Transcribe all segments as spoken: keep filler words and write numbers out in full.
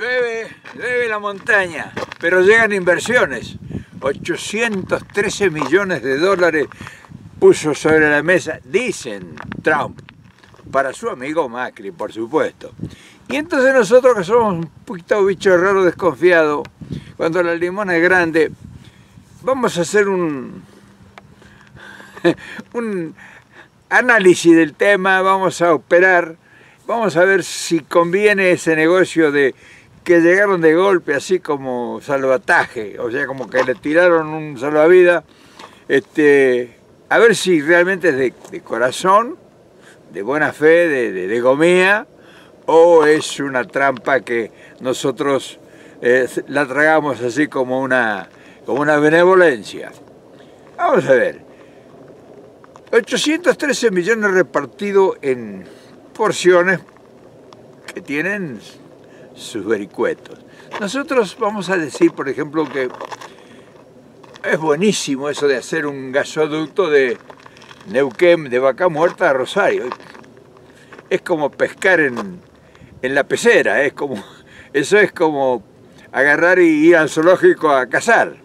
Llueve, llueve la montaña, pero llegan inversiones. ochocientos trece millones de dólares puso sobre la mesa, dicen Trump, para su amigo Macri, por supuesto. Y entonces nosotros, que somos un poquito bicho raro desconfiado, cuando la limona es grande, vamos a hacer un, un análisis del tema, vamos a operar, vamos a ver si conviene ese negocio de que llegaron de golpe, así como salvataje, o sea, como que le tiraron un salvavidas, este, a ver si realmente es de, de corazón, de buena fe, de, de, de gomía, o es una trampa que nosotros eh, la tragamos así como una, como una benevolencia. Vamos a ver, ochocientos trece millones repartidos en porciones que tienen sus vericuetos. Nosotros vamos a decir, por ejemplo, que es buenísimo eso de hacer un gasoducto de Neuquén, de Vaca Muerta a Rosario. Es como pescar en, en la pecera, es como, eso es como agarrar y ir al zoológico a cazar.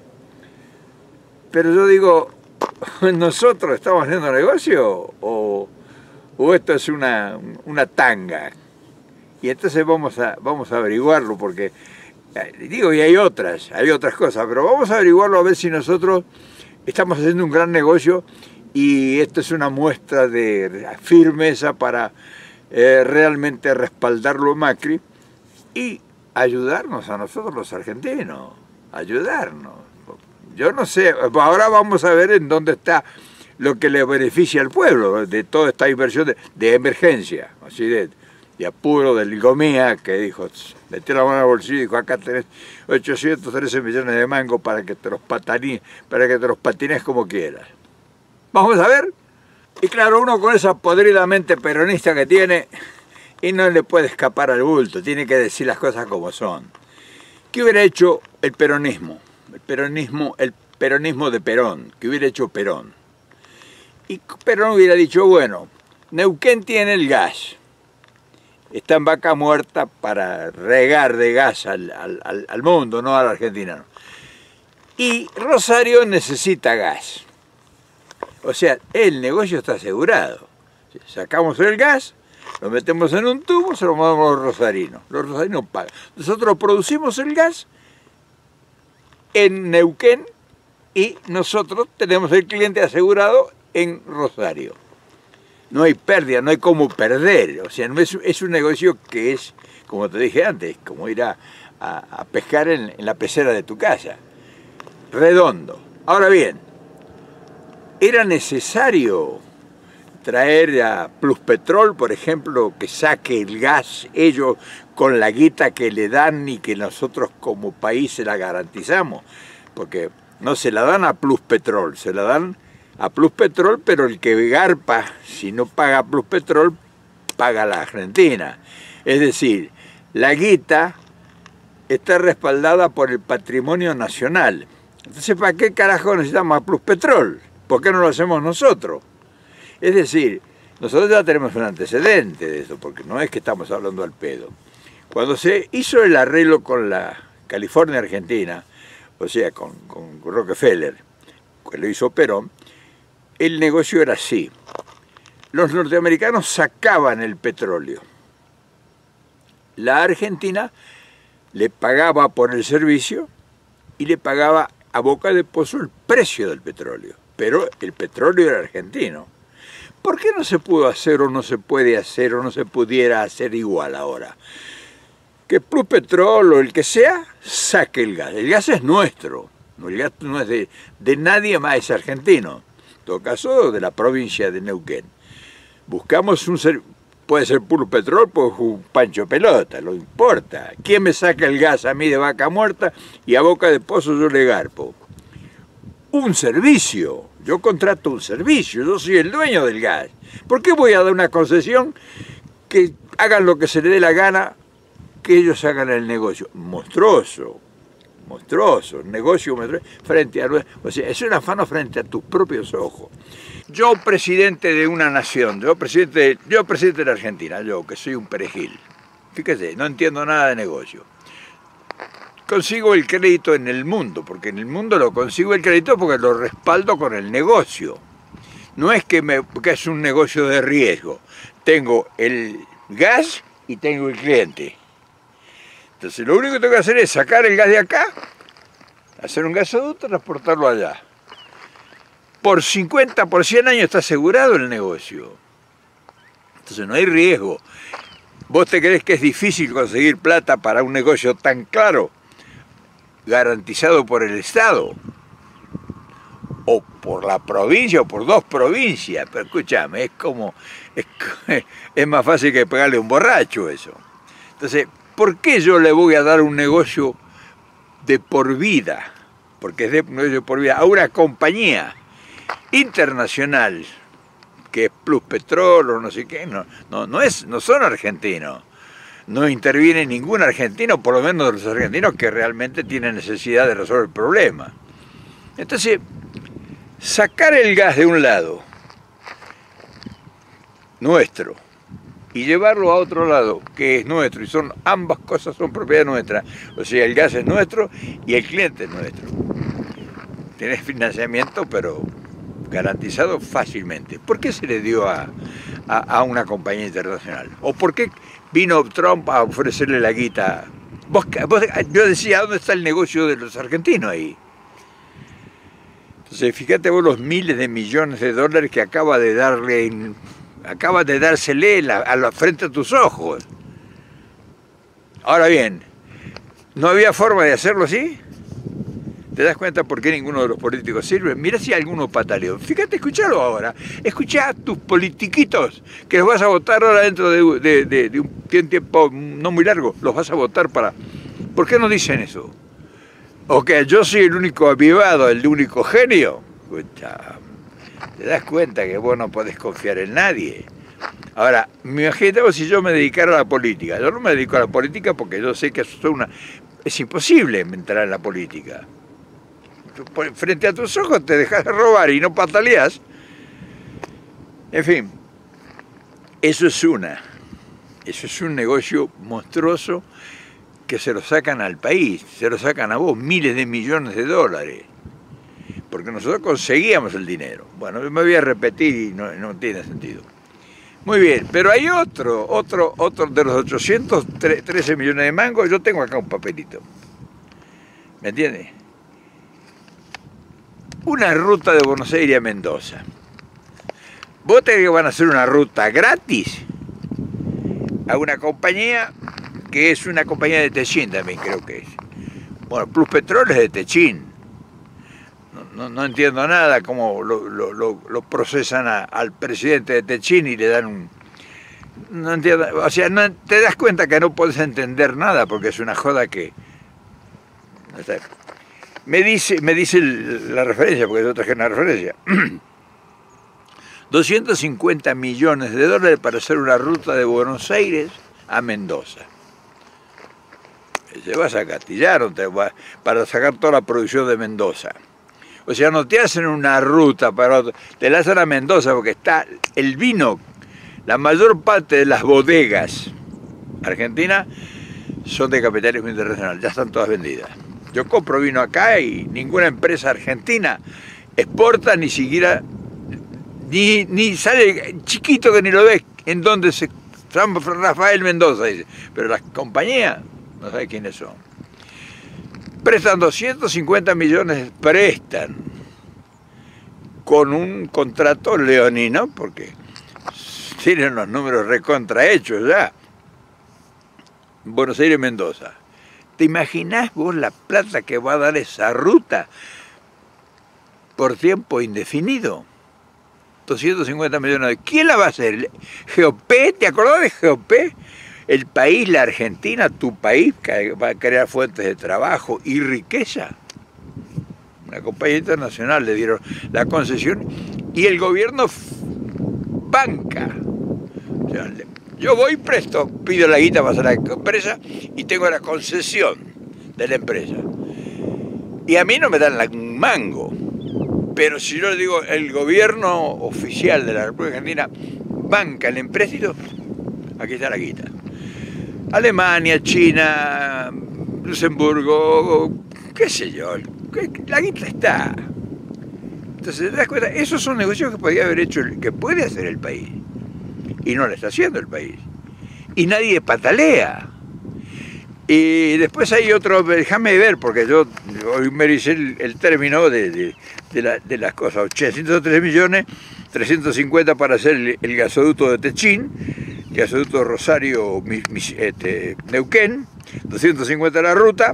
Pero yo digo, ¿nosotros estamos haciendo negocio o, o esto es una, una tanga? Y entonces vamos a, vamos a averiguarlo, porque, digo, y hay otras, hay otras cosas, pero vamos a averiguarlo a ver si nosotros estamos haciendo un gran negocio y esto es una muestra de firmeza para eh, realmente respaldarlo a Macri y ayudarnos a nosotros los argentinos, ayudarnos. Yo no sé, ahora vamos a ver en dónde está lo que le beneficia al pueblo de toda esta inversión de, de emergencia, así de... de apuro del Gomía, que dijo, metió la mano al bolsillo y dijo, acá tenés ochocientos trece millones de mangos para que te los patines, para que te los patines como quieras. Vamos a ver. Y claro, uno con esa podrida mente peronista que tiene, y no le puede escapar al bulto, tiene que decir las cosas como son. ¿Qué hubiera hecho el peronismo? El peronismo, el peronismo de Perón, ¿qué hubiera hecho Perón? Y Perón hubiera dicho, bueno, Neuquén tiene el gas, está en Vaca Muerta para regar de gas al, al, al mundo, no a la Argentina. No. Y Rosario necesita gas. O sea, el negocio está asegurado. Sacamos el gas, lo metemos en un tubo, se lo mandamos a los rosarinos. Los rosarinos pagan. Nosotros producimos el gas en Neuquén y nosotros tenemos el cliente asegurado en Rosario. No hay pérdida, no hay cómo perder, o sea, no es, es un negocio que es, como te dije antes, como ir a, a, a pescar en, en la pecera de tu casa, redondo. Ahora bien, ¿era necesario traer a Pluspetrol, por ejemplo, que saque el gas ellos con la guita que le dan y que nosotros como país se la garantizamos? Porque no se la dan a Pluspetrol, se la dan a Pluspetrol, pero el que garpa, si no paga Pluspetrol, paga la Argentina. Es decir, la guita está respaldada por el patrimonio nacional. Entonces, ¿para qué carajo necesitamos a Pluspetrol? ¿Por qué no lo hacemos nosotros? Es decir, nosotros ya tenemos un antecedente de eso, porque no es que estamos hablando al pedo. Cuando se hizo el arreglo con la California Argentina, o sea, con, con Rockefeller, que lo hizo Perón, el negocio era así. Los norteamericanos sacaban el petróleo. La Argentina le pagaba por el servicio y le pagaba a boca de pozo el precio del petróleo. Pero el petróleo era argentino. ¿Por qué no se pudo hacer o no se puede hacer o no se pudiera hacer igual ahora? Que Pluspetrol o el que sea saque el gas. El gas es nuestro. El gas no es de, de nadie más, es argentino. En todo caso, de la provincia de Neuquén. Buscamos un servicio, puede ser Pluspetrol, pues un Pancho Pelota, no importa. ¿Quién me saca el gas a mí de Vaca Muerta y a boca de pozo yo le garpo? Un servicio, yo contrato un servicio, yo soy el dueño del gas. ¿Por qué voy a dar una concesión que hagan lo que se le dé la gana, que ellos hagan el negocio? Monstruoso. monstruoso, negocio monstruoso, frente a... O sea, es un afano frente a tus propios ojos. Yo, presidente de una nación, yo presidente, de, yo presidente de la Argentina, yo que soy un perejil, fíjese, no entiendo nada de negocio. consigo el crédito en el mundo, porque en el mundo lo consigo el crédito porque lo respaldo con el negocio. No es que, me, que es un negocio de riesgo. Tengo el gas y tengo el cliente. Entonces lo único que tengo que hacer es sacar el gas de acá, hacer un gasoducto y transportarlo allá. Por cincuenta, por cien años está asegurado el negocio. Entonces no hay riesgo. ¿Vos te crees que es difícil conseguir plata para un negocio tan claro, garantizado por el Estado? O por la provincia, o por dos provincias. Pero escúchame, es como... Es, es más fácil que pegarle a un borracho eso. Entonces, ¿por qué yo le voy a dar un negocio de por vida? Porque es de, un negocio de por vida a una compañía internacional, que es Plus Petrol o no sé qué, no, no, no, es, no son argentinos. No interviene ningún argentino, por lo menos de los argentinos que realmente tienen necesidad de resolver el problema. Entonces, sacar el gas de un lado, nuestro, y llevarlo a otro lado, que es nuestro, y son ambas cosas son propiedad nuestra, o sea, el gas es nuestro y el cliente es nuestro. Tienes financiamiento, pero garantizado fácilmente. ¿Por qué se le dio a, a, a una compañía internacional? ¿O por qué vino Trump a ofrecerle la guita? Vos, vos, yo decía, ¿dónde está el negocio de los argentinos ahí? Entonces, fíjate vos los miles de millones de dólares que acaba de darle, en, acaba de dársele la, a la frente a tus ojos. Ahora bien, ¿no había forma de hacerlo así? ¿Te das cuenta por qué ninguno de los políticos sirve? Mira si alguno pataleó. Fíjate, escuchalo ahora. Escuchá a tus politiquitos, que los vas a votar ahora dentro de, de, de, de un tiempo no muy largo. Los vas a votar para... ¿Por qué no dicen eso? ¿O que yo soy el único avivado, el único genio? Escucha, ¿te das cuenta que vos no podés confiar en nadie? Ahora, imagínate vos si yo me dedicara a la política. Yo no me dedico a la política porque yo sé que eso es una... Es imposible entrar en la política. Frente a tus ojos te dejas de robar y no pataleás. En fin, eso es una, eso es un negocio monstruoso que se lo sacan al país, se lo sacan a vos, miles de millones de dólares, porque nosotros conseguíamos el dinero. Bueno, me voy a repetir y no, no tiene sentido. Muy bien, pero hay otro, otro, otro de los ochocientos trece millones de mangos, yo tengo acá un papelito, ¿me entiendes? Una ruta de Buenos Aires a Mendoza. ¿Vos te crees que van a hacer una ruta gratis? A una compañía que es una compañía de Techín también, creo que es. Bueno, Plus Petrol es de Techín. No, no, no entiendo nada cómo lo, lo, lo, lo procesan a, al presidente de Techín y le dan un... No entiendo, o sea, no, te das cuenta que no puedes entender nada porque es una joda que... No sé. Me dice, me dice la referencia, porque yo traje una referencia. doscientos cincuenta millones de dólares para hacer una ruta de Buenos Aires a Mendoza. Se vas a Castillar te va, para sacar toda la producción de Mendoza. O sea, no te hacen una ruta, para, te la hacen a Mendoza porque está el vino, la mayor parte de las bodegas argentinas son de capitalismo internacional, ya están todas vendidas. Yo compro vino acá y ninguna empresa argentina exporta ni siquiera, ni, ni sale chiquito que ni lo ves en donde se... San Rafael Mendoza dice, pero las compañías no sabe quiénes son. Prestan doscientos cincuenta millones, prestan con un contrato leonino, porque tienen los números recontrahechos ya. Buenos Aires Mendoza. ¿Te imaginás vos la plata que va a dar esa ruta por tiempo indefinido? doscientos cincuenta millones. ¿Quién la va a hacer? ¿G O P? ¿Te acordás de G O P? El país, la Argentina, tu país, que va a crear fuentes de trabajo y riqueza. Una compañía internacional le dieron la concesión y el gobierno banca. O sea, yo voy presto, pido la guita para hacer la empresa y tengo la concesión de la empresa. Y a mí no me dan un mango. Pero si yo le digo, el gobierno oficial de la República Argentina banca el empréstito, aquí está la guita. Alemania, China, Luxemburgo, qué sé yo, la guita está. Entonces, ¿te das cuenta? Esos son negocios que podría haber hecho, que puede hacer el país. Y no lo está haciendo el país. Y nadie patalea. Y después hay otro, déjame ver, porque yo hoy me hice el, el término de, de, de, la, de las cosas, ochocientos tres millones, trescientos cincuenta para hacer el, el gasoducto de Techín, gasoducto Rosario, mi, mi, este, Neuquén, doscientos cincuenta la ruta,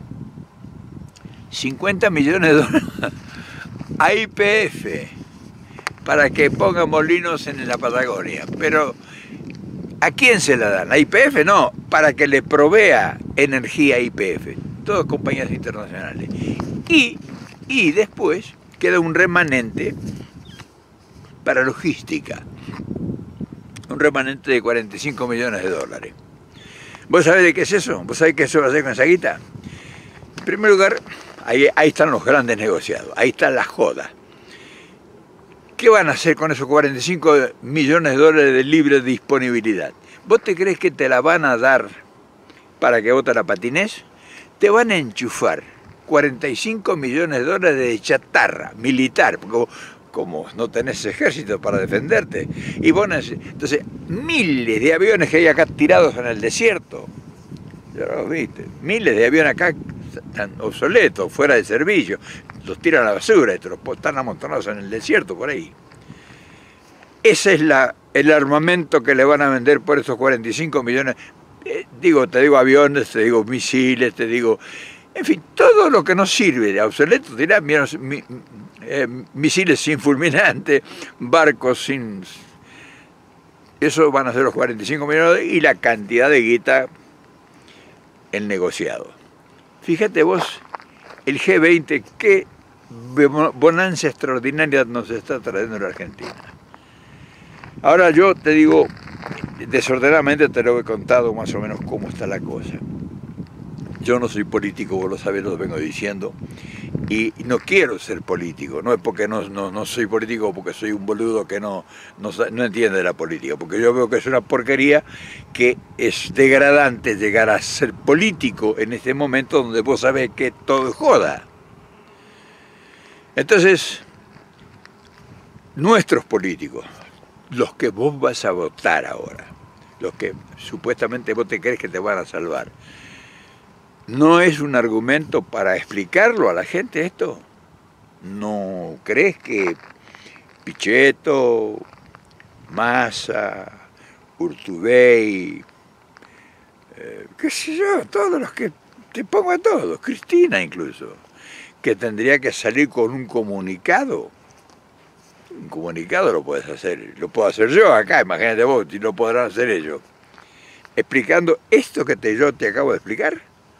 cincuenta millones de dólares a Y P F, para que ponga molinos en la Patagonia, pero ¿a quién se la dan? ¿A Y P F? No, para que le provea energía a Y P F, todas compañías internacionales. Y, y después queda un remanente para logística, un remanente de cuarenta y cinco millones de dólares. ¿Vos sabés de qué es eso? ¿Vos sabés qué eso va a hacer con esa guita? En primer lugar, ahí, ahí están los grandes negociados, ahí está la joda. ¿Qué van a hacer con esos cuarenta y cinco millones de dólares de libre disponibilidad? ¿Vos te crees que te la van a dar para que vos te la patines? Te van a enchufar cuarenta y cinco millones de dólares de chatarra militar, como, como no tenés ejército para defenderte. Y vos, entonces, miles de aviones que hay acá tirados en el desierto, ya lo viste, miles de aviones acá están obsoletos, fuera de servicio, los tiran a la basura, y los están amontonados en el desierto por ahí. Ese es la, el armamento que le van a vender por esos cuarenta y cinco millones. Eh, digo, te digo aviones, te digo misiles, te digo, en fin, todo lo que no sirve de obsoleto, dirán, mira, mi, eh, misiles sin fulminante, barcos sin... Eso van a ser los cuarenta y cinco millones y la cantidad de guita, el negociado. Fíjate vos, el G veinte, qué bonanza extraordinaria nos está trayendo la Argentina. Ahora yo te digo, desordenadamente te lo he contado más o menos cómo está la cosa. Yo no soy político, vos lo sabés, lo vengo diciendo, y no quiero ser político, no es porque no, no, no soy político, porque soy un boludo que no, no, no entiende la política, porque yo veo que es una porquería, que es degradante llegar a ser político en este momento donde vos sabés que todo es joda. Entonces, nuestros políticos, los que vos vas a votar ahora, los que supuestamente vos te crees que te van a salvar, ¿no es un argumento para explicarlo a la gente esto? ¿No crees que Pichetto, Massa, Urtubey, eh, qué sé yo, todos los que, te pongo a todos, Cristina incluso, que tendría que salir con un comunicado? Un comunicado lo puedes hacer, lo puedo hacer yo acá, imagínate vos, si lo podrán hacer ellos. Explicando esto que te, yo te acabo de explicar,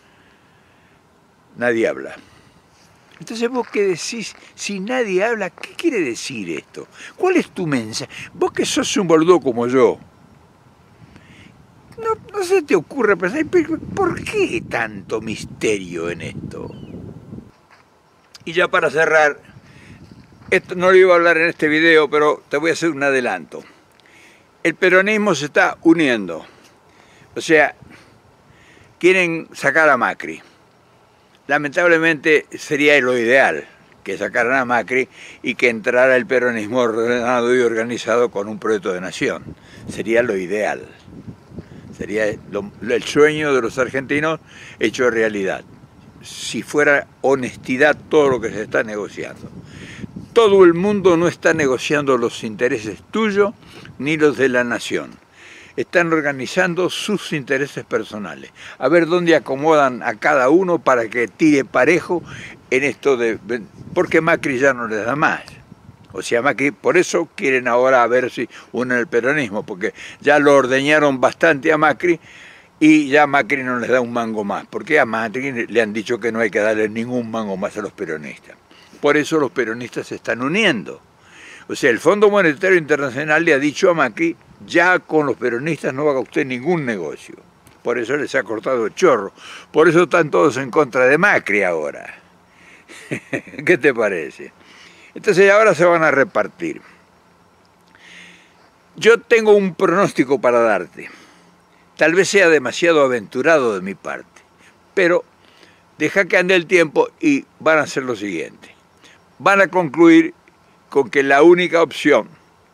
nadie habla. Entonces vos qué decís, si nadie habla, ¿qué quiere decir esto? ¿Cuál es tu mensaje? Vos que sos un boludo como yo, no, no se te ocurre pensar, ¿por qué tanto misterio en esto? Y ya para cerrar, esto no lo iba a hablar en este video, pero te voy a hacer un adelanto. El peronismo se está uniendo, o sea, quieren sacar a Macri. Lamentablemente sería lo ideal que sacaran a Macri y que entrara el peronismo ordenado y organizado con un proyecto de nación. Sería lo ideal. Sería lo, el sueño de los argentinos hecho realidad. Si fuera honestidad todo lo que se está negociando. Todo el mundo no está negociando los intereses tuyos ni los de la nación. Están organizando sus intereses personales. A ver dónde acomodan a cada uno para que tire parejo en esto de... Porque Macri ya no les da más. O sea, Macri, por eso quieren ahora a ver si unen el peronismo, porque ya lo ordeñaron bastante a Macri y ya Macri no les da un mango más. Porque a Macri le han dicho que no hay que darle ningún mango más a los peronistas. Por eso los peronistas se están uniendo. O sea, el Fondo Monetario Internacional le ha dicho a Macri, ya con los peronistas no haga usted ningún negocio. Por eso les ha cortado el chorro. Por eso están todos en contra de Macri ahora. ¿Qué te parece? Entonces ahora se van a repartir. Yo tengo un pronóstico para darte. Tal vez sea demasiado aventurado de mi parte, pero deja que ande el tiempo y van a hacer lo siguiente. Van a concluir con que la única opción,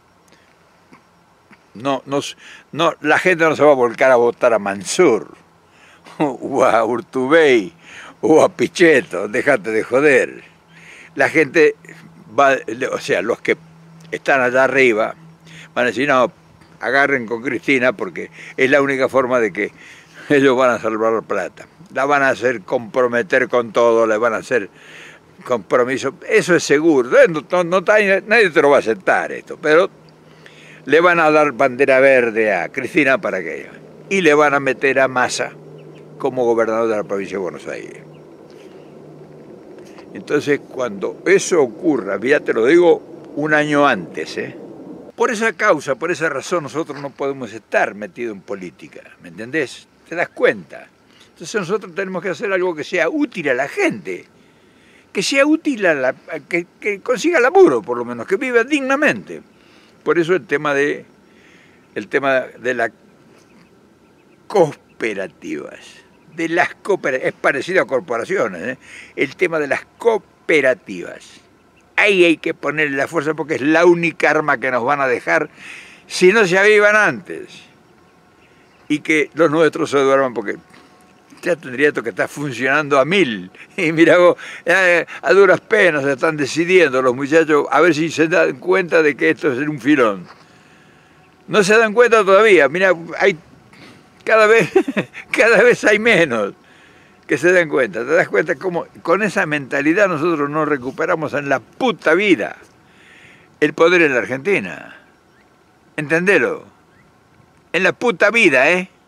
no, no, no, la gente no se va a volcar a votar a Mansur, o a Urtubey, o a Pichetto, déjate de joder. La gente va, o sea, los que están allá arriba, van a decir, no, agarren con Cristina porque es la única forma de que ellos van a salvar la plata. La van a hacer comprometer con todo, le van a hacer compromiso, eso es seguro, no, no, no, nadie te lo va a aceptar esto, pero le van a dar bandera verde a Cristina para que y le van a meter a Massa como gobernador de la provincia de Buenos Aires. Entonces, cuando eso ocurra, ya te lo digo un año antes, ¿eh? Por esa causa, por esa razón, nosotros no podemos estar metidos en política, ¿me entendés? ¿Te das cuenta? Entonces nosotros tenemos que hacer algo que sea útil a la gente, que sea útil a la, que, que consiga laburo, por lo menos, que viva dignamente. Por eso el tema de, el tema de las cooperativas, de las cooperativas, es parecido a corporaciones, ¿eh? El tema de las cooperativas. Ahí hay que ponerle la fuerza porque es la única arma que nos van a dejar si no se avivan antes. Y que los nuestros se duerman porque ya tendría esto que está funcionando a mil. Y mira vos, eh, a duras penas se están decidiendo los muchachos a ver si se dan cuenta de que esto es un filón. No se dan cuenta todavía, mira, hay cada vez, cada vez hay menos que se den cuenta. ¿Te das cuenta cómo con esa mentalidad nosotros no recuperamos en la puta vida el poder en la Argentina? Entendelo. En la puta vida, ¿eh?